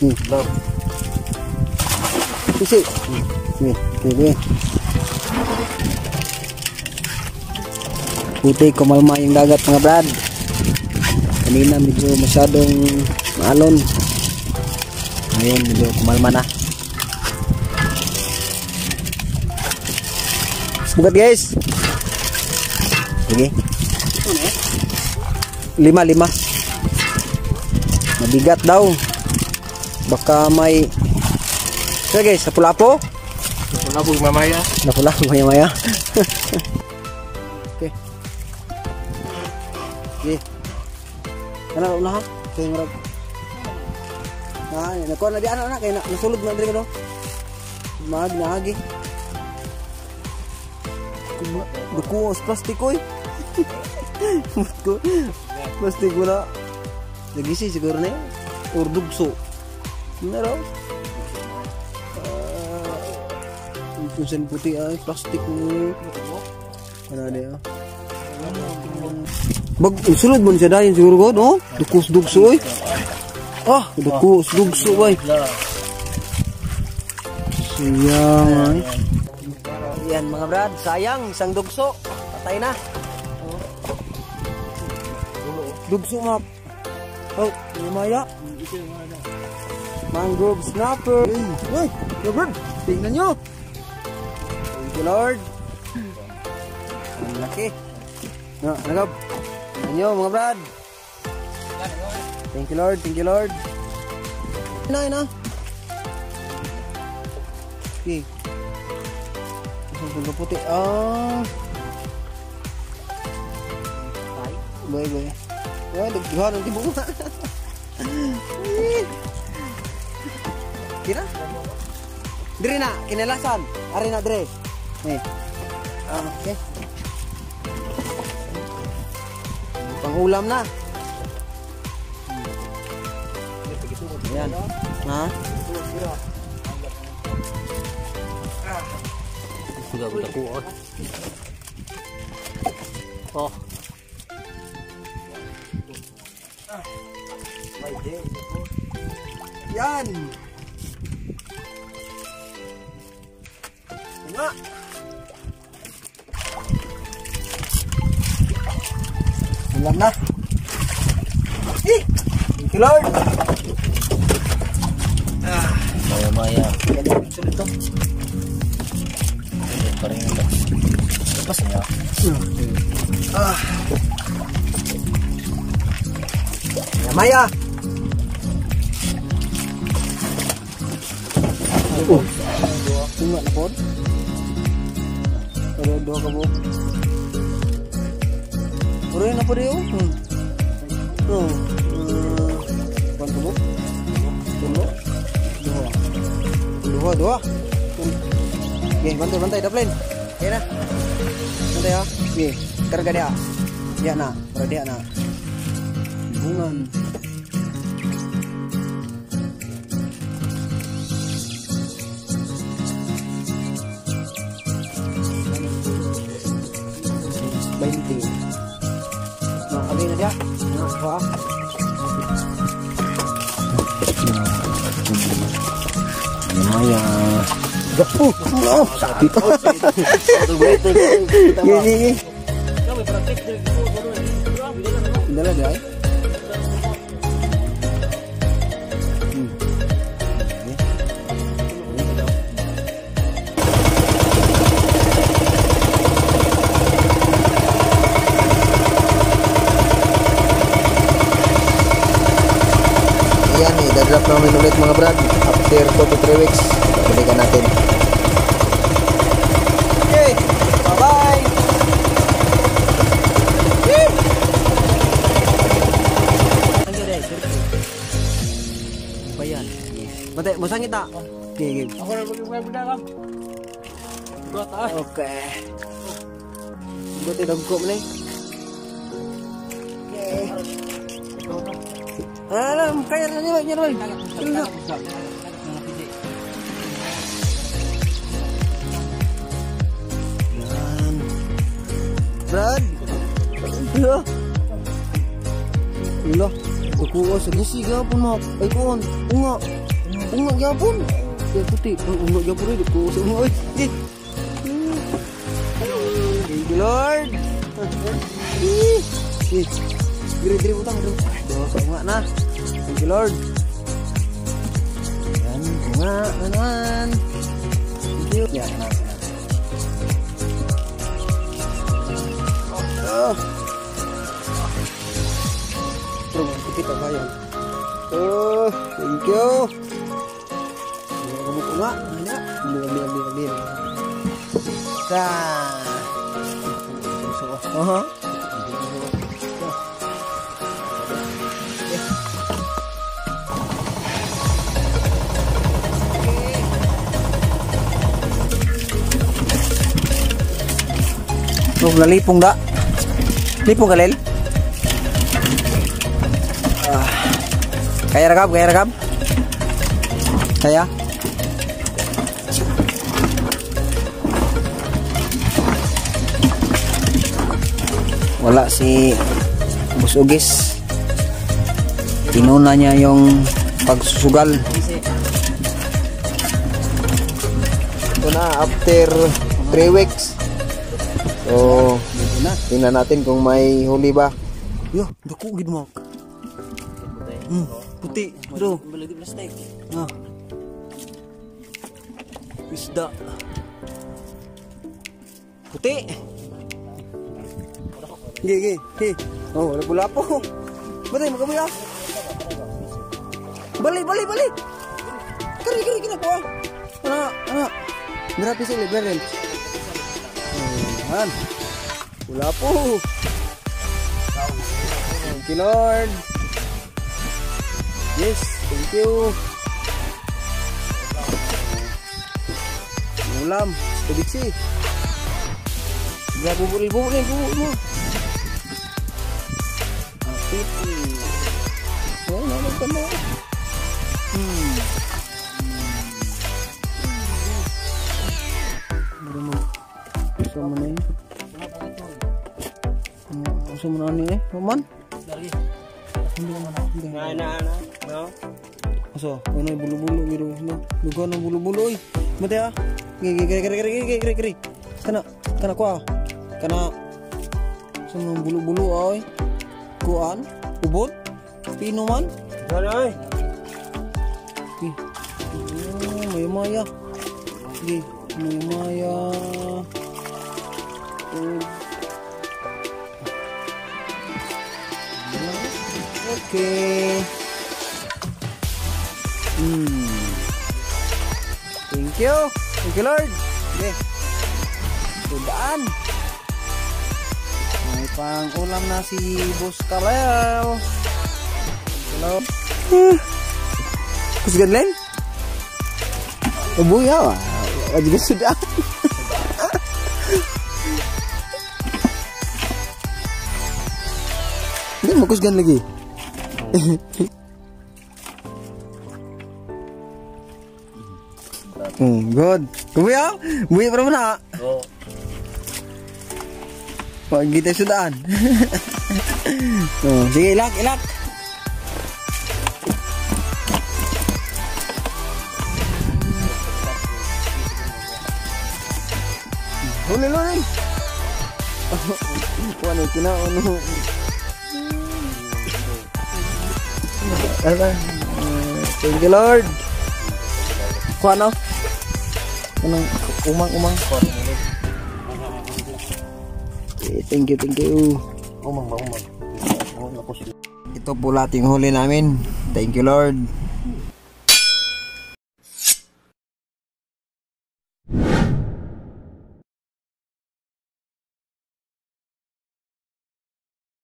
Isi. Nih. Putih kumalma yung dagat mga brad. Kanina medyo masyadong maalon. Ngayon medyo kumalma na. Bukat guys. Sige. 5. Mabigat daw. Baka may. So guys, napulapo. Napulapo mamaya. Napulapo maya-maya. Okay. Okay. Kana na ha? Kay marag. Nako na di ana kay nasulod na diri ko. Magnagi. Buku plastik oy. Plastik wala. Nagisi siguro na. Urdugso. Naro. Kusen putih ay plastik ni. Ana dia. Bag sulod mo siya dayon siguro ko, no? Dukus-dugso oy. Dukus-dugso bay. Sayang. Yan mga brad, sayang isang dugso. Patay na. Dugso map. Oh, lumaya. Mangrove snapper. Hey, brad, tingnan nyo. Thank you Lord. Ang laki. Nagab. Tingnan nyo mga brad. Thank you Lord, thank you Lord. Ina. Okay. Isang puti. Boy. Wah, daghan ang tibo. Kira? Dire na, kinalasan. Ari na dire. Okay. Pangulam na. Ayan. Ha? Sudah kita kuot. Oh. Yan. Tengah. Ulam na. Thank you Lord. Maya. Sulit to. Paring ito. Lepas niya. Maya. Tunggu na po. Pero dua ka po. Puro na po rin yun. Kuan ka po? Dua. Okay, bantai daplin. Okay na. Bantai ya. Okay, karga dia. Dia na, para dia na. Bungan. Nah, na dia. Nah, Maya. Sakit. Ini. Dala dia. Ayan nih, dadrop namin ulit mga brad. After 2 to 3 weeks, balikan natin. Okay, bye-bye. Bayan. Mate, masang kita. Okay. Ako na benda kam. Buat ah. Okay. Buat dagko mo ni. Okay. Alam, kaya na nyo, Roy. Yan. Brad. Ilo. Ilo. Kukuha sa gisi ka po mo. Ay kuhan. Unga. Unga gyapon. Ya puti, unga gyapon oi ko sa unga oi. Thank you Lord. Diri utang dulu. Doa sa unga na. Thank you Lord. Dan unga teman. Thank you. Ya, enak. Terus kita bayar. Thank you. Kamu bunga, banyak. Ambil. Dah. Nalipong dah. Lipong kalil. Kaya rakab. Kaya. Wala si Boss Ugis. Inuna niya yung pagsusugal. Ito na after 3 weeks. So, tingnan natin kung may huli ba. Yo, dako gid mo. Puti, bro. Balik plastic. Isda. Puti. Gigi. Oh, wala pula po. Batay magabuya. Balik. Kari kinako. Ana. Grabe sa liberal. Han. Wala po. Thank you Lord. Yes, thank you. Ulam, sediksi. Gak bubur mo. Apit. Oh, naman ka mo. Gusto mo na ni Roman? Lagi. Hindi. No. Aso, ano yung bulu-bulu gitu. Lugan ng bulu-bulu oy. Mati ah. Kiri. Kana ko. Kana sa mga bulu-bulu oy. Kuan, ubod, pinuman. Sana oy. Maya. Sige, maya. Okay. Thank you Lord. Okay. Sudaan. May pang ulam na si Boss Kalel. Hello. Kusgan len? Ubuya wa. Juga sudah. Ini mau kusgan lagi. Good. Kuya, buya pa naman ha. Oo. Pag kita sudaan. Sige, ilak. Huli. Kuan itu na ono. Thank you Lord. Kuan no? Anong umang. Okay, thank you. Umang. Ito po lahat yung huli namin. Thank you Lord.